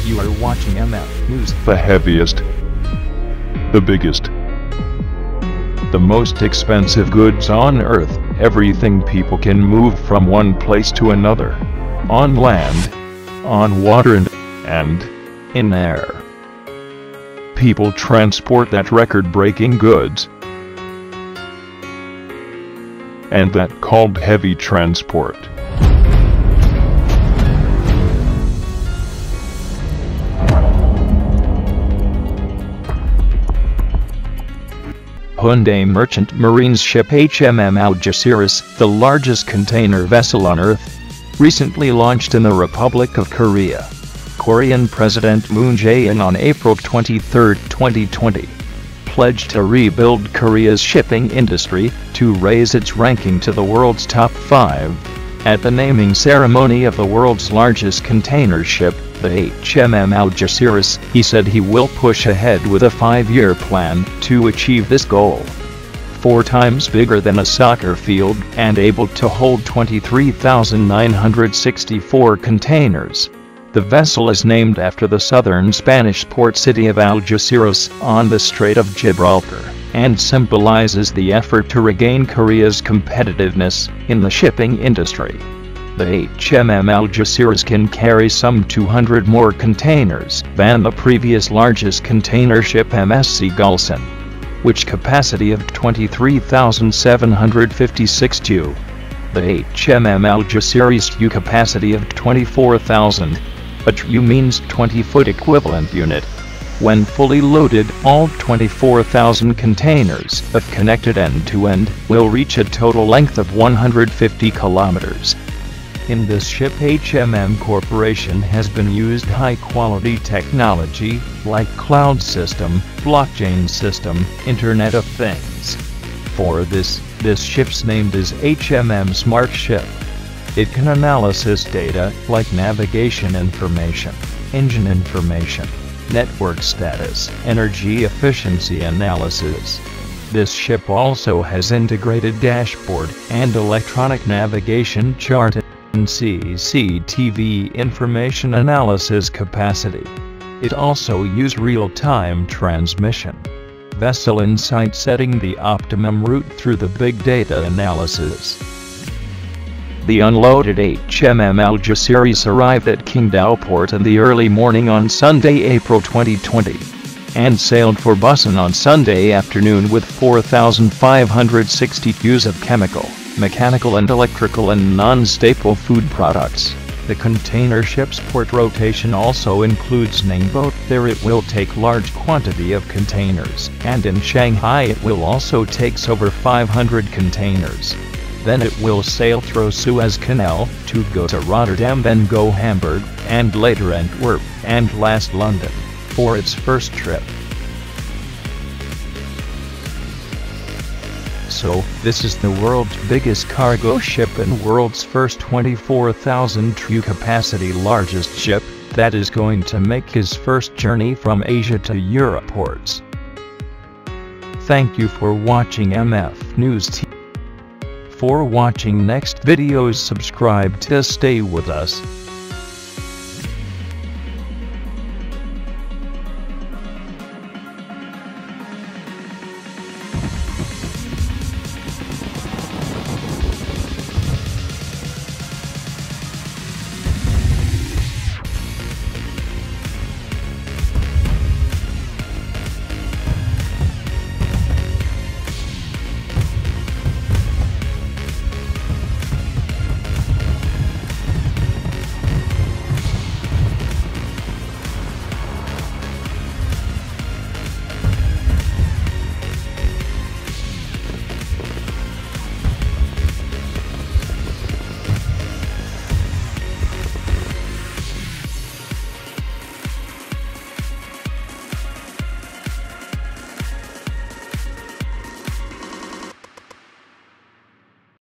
You are watching MF News. The heaviest, the biggest, the most expensive goods on earth, everything people can move from one place to another, on land, on water and in air. People transport that record-breaking goods, and that called heavy transport. Hyundai Merchant Marine's ship HMM Algeciras, the largest container vessel on Earth, recently launched in the Republic of Korea. Korean President Moon Jae-in on April 23, 2020, pledged to rebuild Korea's shipping industry, to raise its ranking to the world's top 5. At the naming ceremony of the world's largest container ship, the HMM Algeciras, he said he will push ahead with a 5-year plan to achieve this goal. 4 times bigger than a soccer field and able to hold 23,964 containers. The vessel is named after the southern Spanish port city of Algeciras on the Strait of Gibraltar, and symbolizes the effort to regain Korea's competitiveness in the shipping industry. The HMM Algeciras can carry some 200 more containers than the previous largest container ship MSC Gulson, which capacity of 23,756 TEU. The HMM Algeciras TEU capacity of 24,000. A TEU means 20-foot equivalent unit. When fully loaded, all 24,000 containers, if connected end-to-end, will reach a total length of 150 kilometers. In this ship, HMM Corporation has been used high-quality technology, like cloud system, blockchain system, Internet of Things. For this ship's named as HMM Smart Ship. It can analysis data, like navigation information, engine information, network status, energy efficiency analysis. This ship also has integrated dashboard and electronic navigation chart and CCTV information analysis capacity. It also uses real-time transmission, vessel insight, setting the optimum route through the big data analysis. The unloaded HMM Algeciras arrived at Qingdao port in the early morning on Sunday, April 2020, and sailed for Busan on Sunday afternoon with 4,560 TEUs of chemical, mechanical and electrical and non-staple food products. The container ship's port rotation also includes Ningbo. There it will take large quantity of containers, and in Shanghai it will also take over 500 containers. Then it will sail through Suez Canal, to go to Rotterdam, then go Hamburg, and later Antwerp, and last London, for its first trip. So, this is the world's biggest cargo ship and world's first 24,000 TEU capacity largest ship, that is going to make his first journey from Asia to Europe ports. Thank you for watching MF News TV. For watching next videos, subscribe to stay with us.